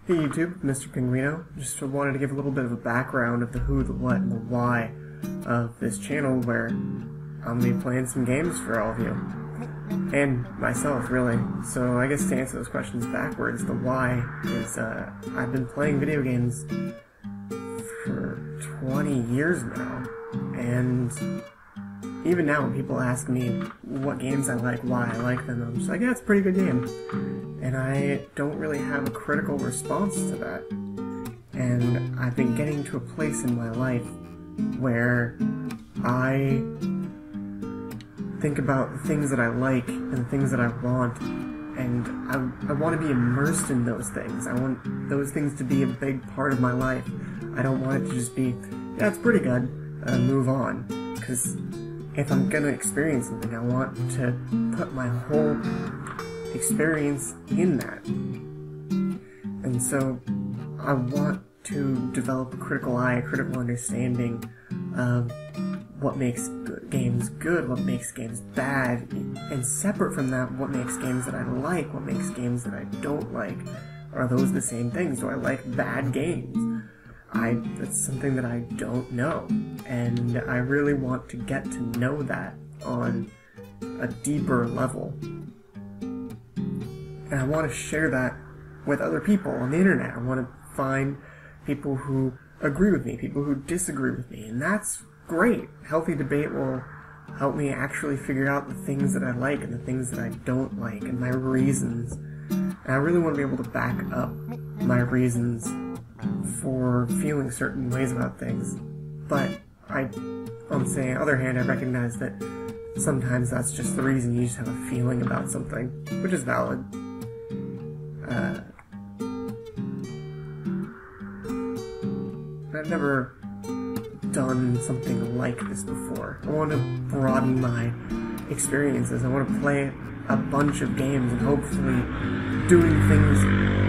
Hey YouTube, Mr. Penguino. Just wanted to give a little bit of a background of the who, the what, and the why of this channel where I'm going to be playing some games for all of you. And myself, really. So I guess to answer those questions backwards, the why is I've been playing video games for 20 years now. And even now when people ask me what games I like, why I like them, I'm just like, yeah, it's a pretty good game. And I don't really have a critical response to that. And I've been getting to a place in my life where I think about the things that I like and the things that I want, and I want to be immersed in those things. I want those things to be a big part of my life. I don't want it to just be, yeah, it's pretty good, move on. Because if I'm going to experience something, I want to put my whole experience in that. And so I want to develop a critical eye, a critical understanding of what makes games good, what makes games bad, and separate from that, what makes games that I like, what makes games that I don't like. Are those the same things? Do I like bad games? That's something that I don't know, and I really want to get to know that on a deeper level. And I want to share that with other people on the internet. I want to find people who agree with me, people who disagree with me, and that's great. Healthy debate will help me actually figure out the things that I like and the things that I don't like and my reasons. And I really want to be able to back up my reasons for feeling certain ways about things. But on the other hand, I recognize that sometimes that's just the reason. You just have a feeling about something, which is valid. I've never done something like this before. I want to broaden my experiences. I want to play a bunch of games and hopefully doing things...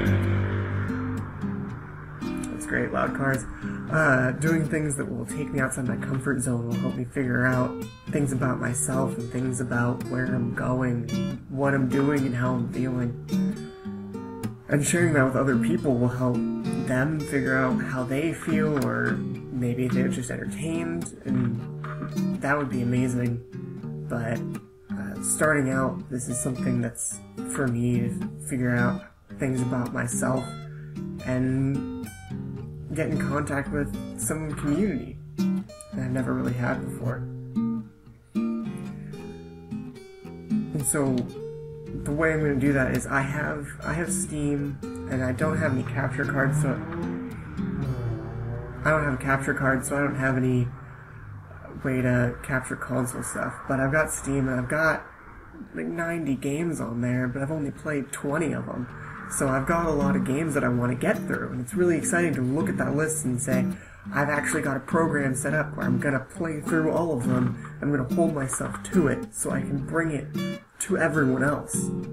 That's great, loud cars. Doing things that will take me outside my comfort zone, will help me figure out things about myself and things about where I'm going, what I'm doing, and how I'm feeling. And sharing that with other people will help them figure out how they feel, or maybe they're just entertained, and that would be amazing. But starting out, this is something that's for me to figure out things about myself and get in contact with some community that I've never really had before. And so the way I'm going to do that is I have Steam, and I don't have any capture cards, so I don't have a capture card, so I don't have any way to capture console stuff. But I've got Steam, and I've got like 90 games on there, but I've only played 20 of them. So I've got a lot of games that I want to get through, and it's really exciting to look at that list and say, I've actually got a program set up where I'm going to play through all of them. I'm going to hold myself to it so I can bring it to everyone else.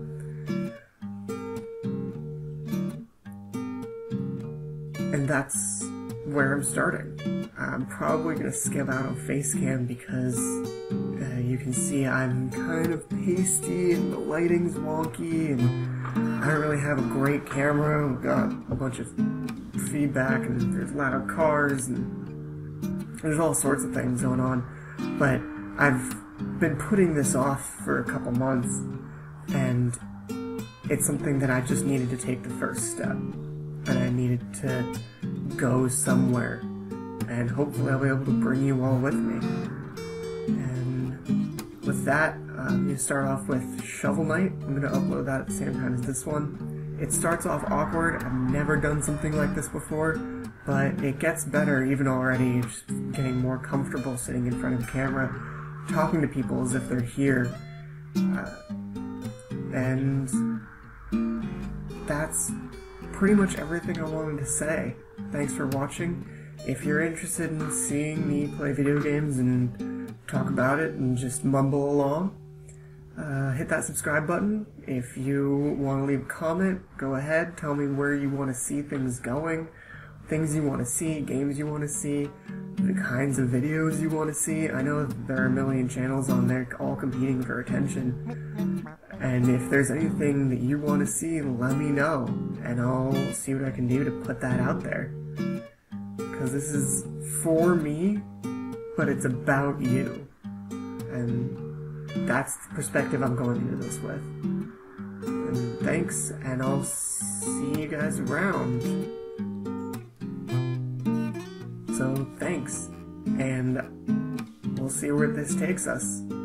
And that's where I'm starting. I'm probably going to skip out on Facecam because you can see I'm kind of pasty and the lighting's wonky and I don't really have a great camera. We've got a bunch of feedback and there's loud cars and there's all sorts of things going on. But I've been putting this off for a couple months, and it's something that I just needed to take the first step. And I needed to go somewhere, and hopefully I'll be able to bring you all with me. And with that, I'm going to start off with Shovel Knight. I'm going to upload that at the same time as this one. It starts off awkward. I've never done something like this before, but it gets better even already, just getting more comfortable sitting in front of the camera, talking to people as if they're here. And that's pretty much everything I wanted to say. Thanks for watching. If you're interested in seeing me play video games and talk about it and just mumble along, hit that subscribe button. If you want to leave a comment, go ahead. Tell me where you want to see things going, things you want to see, games you want to see, the kinds of videos you want to see. I know there are a million channels on there all competing for attention, and if there's anything that you want to see, let me know, and I'll see what I can do to put that out there. Because this is for me, but it's about you, and that's the perspective I'm going into this with. And thanks, and I'll see you guys around. So thanks, and we'll see where this takes us.